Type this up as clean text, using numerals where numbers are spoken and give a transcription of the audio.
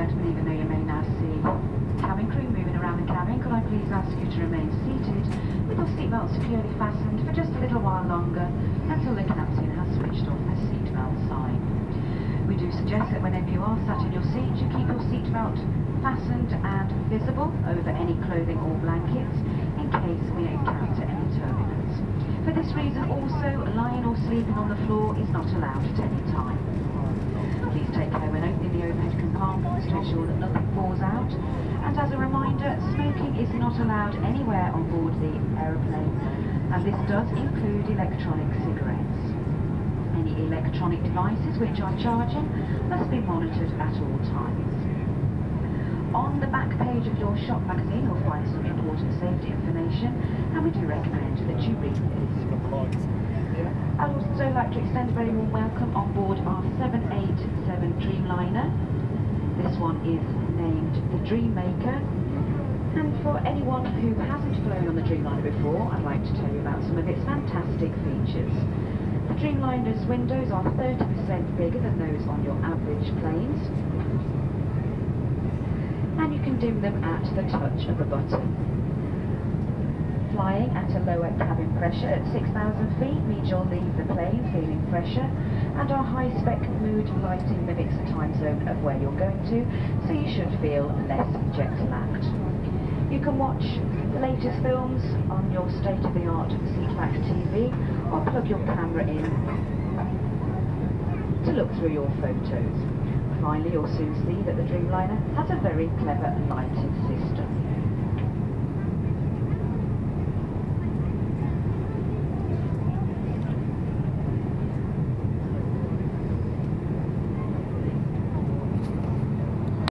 gentlemen, even though you may now see cabin crew moving around the cabin, could I please ask you to remain seated with your seatbelt securely fastened for just a little while longer until the captain has switched off the seatbelt sign. We do suggest that whenever you are sat in your seat, you keep your seatbelt fastened and visible over any clothing or blankets in case we encounter any turbulence. For this reason also, lying or sleeping on the floor is not allowed at any time. Please take care when opening the overhead compartments to ensure that nothing falls out. And as a reminder, smoking is not allowed anywhere on board the aeroplane, and this does include electronic cigarettes. Any electronic devices which are charging must be monitored at all times. On the back page of your shop magazine you'll find some important safety information, and we do recommend that you read this. I'd also like to extend a very warm welcome on board our 787 Dreamliner. This one is named the Dreammaker, and for anyone who hasn't flown on the Dreamliner before, I'd like to tell you about some of its fantastic features. The Dreamliner's windows are 30% bigger than those on your average planes, and you can dim them at the touch of a button. Flying at a lower cabin pressure at 6,000 feet means you'll leave the plane feeling fresher, and our high-spec mood lighting mimics the time zone of where you're going to, so you should feel less jet-lagged. You can watch the latest films on your state-of-the-art seatback TV, or plug your camera in to look through your photos. Finally, you'll soon see that the Dreamliner has a very clever lighting system.